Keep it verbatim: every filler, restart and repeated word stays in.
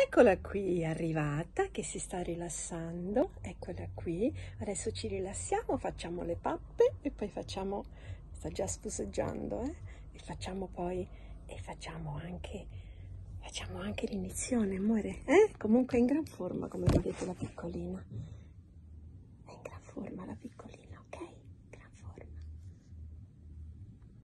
Eccola qui, è arrivata, che si sta rilassando. Eccola qui. Adesso ci rilassiamo, facciamo le pappe e poi facciamo, sta già spuseggiando, eh? E facciamo poi, e facciamo anche, facciamo anche l'inizione, amore, eh? Comunque è in gran forma, come vedete, la piccolina. È in gran forma la piccolina.